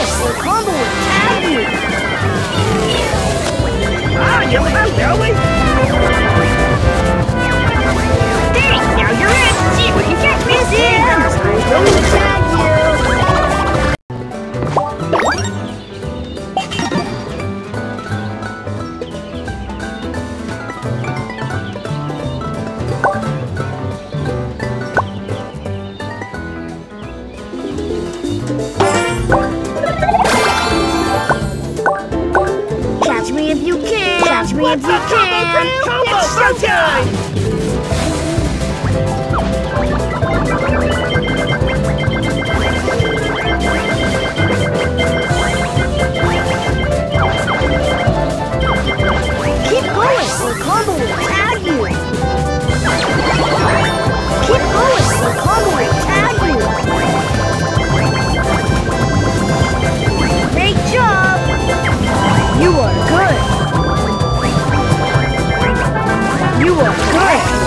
The combo will tag you. Ah, you have, shall we? Hey, now you're in. See if we can catch me. Okay, guys, I'm going to tag you. Catch me if you can. Catch me if you can. Combo It's showtime. Keep going. The combo will tag you. Keep going. The combo will tag you. Great job. You are good. You are good.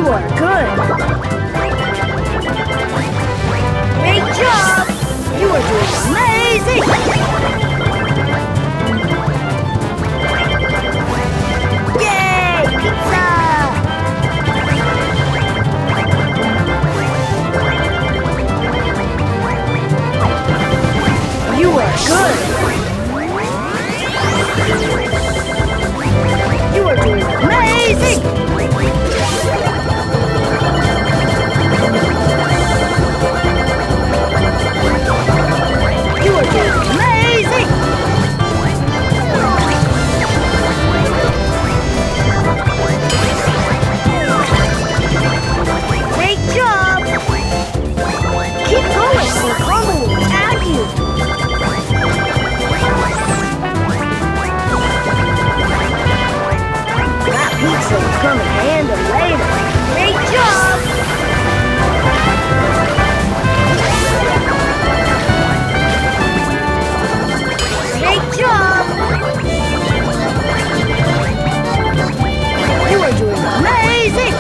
You are good. Great job. You are doing amazing. Yay! Pizza! You are good. You are doing amazing. You are doing amazing. Great job. Keep going or Carmen will tag you. That pizza will come in handy later. Great job! Great job! You are doing amazing!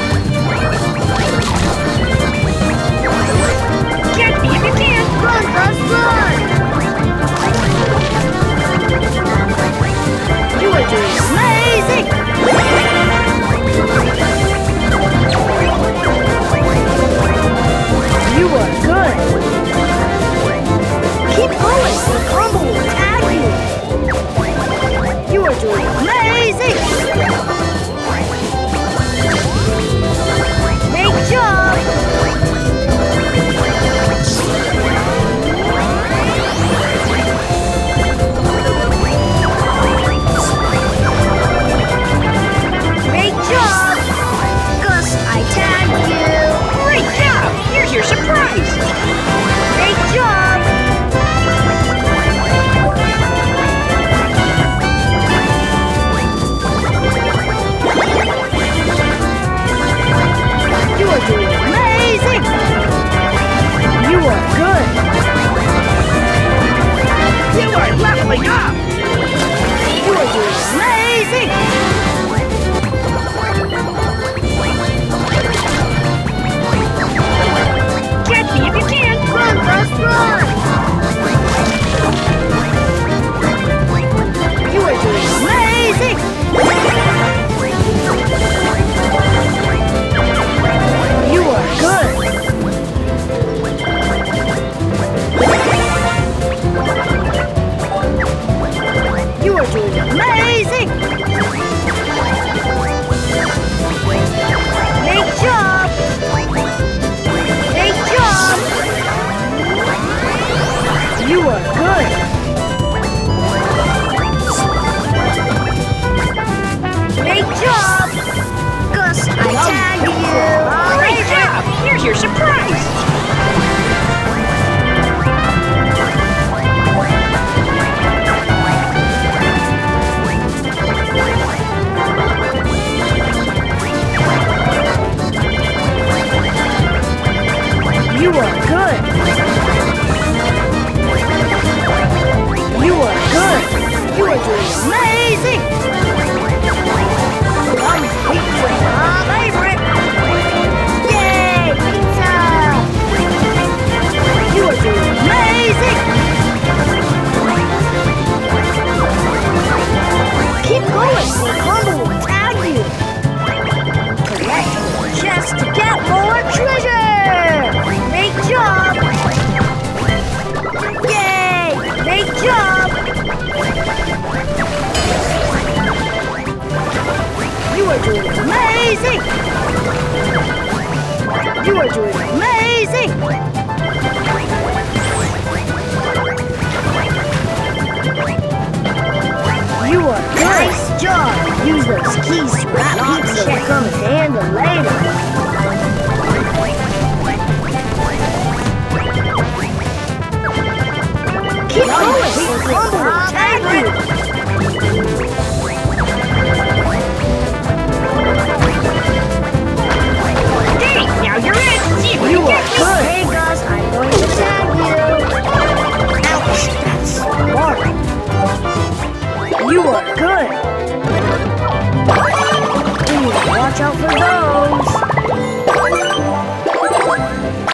Catch me if you can! Run, Buzz, run! You are doing amazing! You are good. Keep going, or Carmen will tag you. You are doing amazing. Great job. Great job. Gus, I tagged you. Great job! Here's your surprise! Great job! You are doing amazing! You are good! You are leveling up! You are doing amazing! Catch me if you can! Run, Buzz, run! You are doing amazing! You are good! You are doing amazing! Great job! Great job! You are good! Great job! Gus, I tagged you! Great job! Here's your surprise! You are good! You are good! You are doing amazing! Yum pizza, my favorite! Yay, pizza! You are doing amazing! Keep going, or Carmen will tag you! Collect more chests to get more treasure! Great job! Yay! Great job! You are doing amazing! You are doing amazing! You are good! Nice job! Use those keys to wrap pizza will come in handy later. Keep going!